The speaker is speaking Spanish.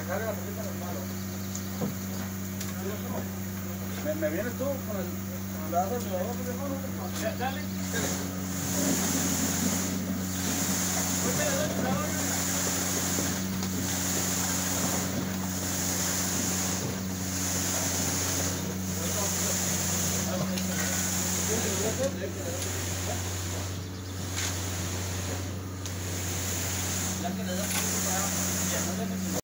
sacarle la poquita al malo. ¿Me vienes tú con el lado de abajo, hermano? Dale. Ya que le das